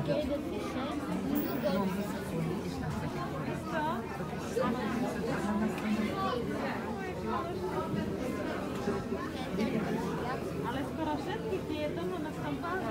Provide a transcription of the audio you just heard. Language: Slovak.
Ale skoro všetky tieto, no tak tam pár